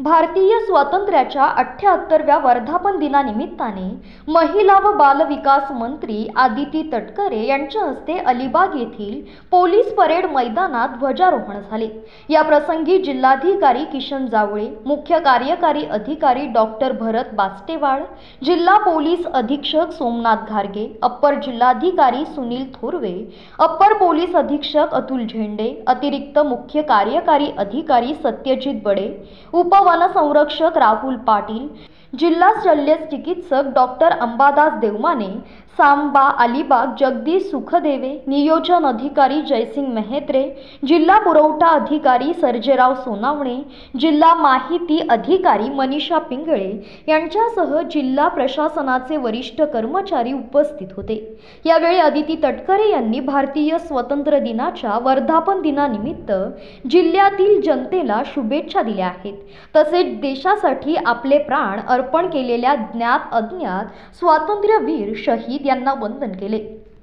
भारतीय स्वातंत्र्याच्या 78व्या वर्धापन दिनानिमित्ताने महिला व बाल विकास मंत्री आदिती तटकरे यांच्या हस्ते अलिबाग येथील पोलीस परेड मैदानात ध्वजारोहण झाले। या प्रसंगी जिल्हाधिकारी किशन जावळे, मुख्य कार्यकारी अधिकारी डॉक्टर भरत बास्टेवाड, जिल्हा पोलीस अधीक्षक सोमनाथ घारगे, अप्पर जिल्हाधिकारी सुनील थोरवे, अप्पर पोलीस अधीक्षक अतुल झेंडे, अतिरिक्त मुख्य कार्यकारी अधिकारी सत्यजित बडे, उप वन संरक्षक राहुल पाटील, जिल्हा शल्य चिकित्सक डॉक्टर अंबादास देवमाने, सांबा अलिबाग जगदीश सुखदेवे, नियोजन अधिकारी जयसिंग मेहत्रे, जिल्हा पुरवठा अधिकारी सर्जेराव सोनावणे, जिल्हा माहिती अधिकारी मनीषा पिंगळे यांच्यासह जिल्हा प्रशासनाचे वरिष्ठ कर्मचारी उपस्थित होते। यावेळी आदिती तटकरे यांनी भारतीय स्वातंत्र्य दिनाच्या वर्धापन दिनानिमित्त जिल्ह्यातील जनतेला शुभेच्छा दिल्या आहेत। तसेच देशासाठी आपले प्राण अर्पण केलेल्या ज्ञात अज्ञात स्वातंत्र्यवीर शहीद यांना वंदन केले।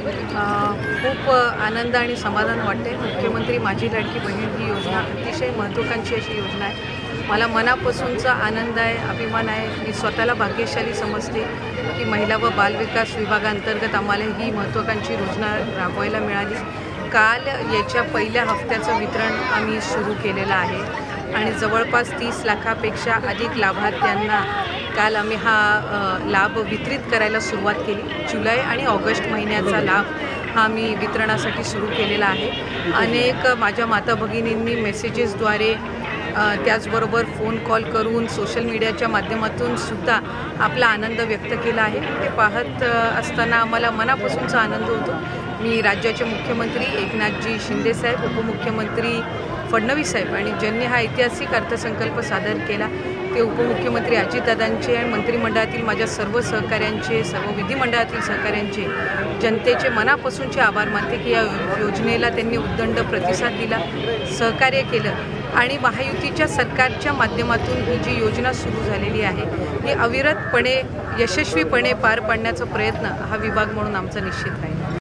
खूप आनंद आणि समाधान वाटते। मुख्यमंत्री माझी लाडकी बहीण ही योजना अतिशय महत्त्वाकांक्षी अशी योजना आहे। मला मनापासूनचा आनंद आहे, अभिमान आहे। मी स्वतःला भाग्यशाली समजते की महिला व बाल विकास विभागांतर्गत आम्हाला ही महत्त्वाकांक्षी योजना राबवायला मिळाली। काल याच्या पहिल्या हप्त्याचं वितरण आम्ही सुरू केलेलं आहे आणि जवळपास 30 लाखापेक्षा अधिक लाभार्थ्यांना काल आम्ही हा लाभ वितरित करायला सुरुवात केली। जुलै आणि ऑगस्ट महिन्याचा लाभ हा मी वितरणासाठी सुरू केलेला आहे। अनेक माझ्या माता भगिनींनी मेसेजेसद्वारे त्याचबरोबर फोन कॉल करून सोशल मीडियाच्या माध्यमातून सुद्धा आपला आनंद व्यक्त केला आहे। ते पाहत असताना आम्हाला मनापासूनचा आनंद होतो। मी राज्याचे मुख्यमंत्री एकनाथजी शिंदे साहेब, उपमुख्यमंत्री फडणवीस साहेब आणि ज्यांनी हा ऐतिहासिक अर्थसंकल्प सादर केला ते उपमुख्यमंत्री अजितदादांचे आणि मंत्रिमंडळातील माझ्या सर्व सहकाऱ्यांचे, सर्व विधिमंडळातील सहकाऱ्यांचे, जनतेचे मनापासूनचे आभार मानते की या योजनेला त्यांनी उद्दंड प्रतिसाद दिला, सहकार्य केलं आणि महायुतीच्या सरकारच्या माध्यमातून ही जी योजना सुरू झालेली आहे ही अविरतपणे यशस्वीपणे पार पाडण्याचा प्रयत्न हा विभाग म्हणून आमचा निश्चित राहील।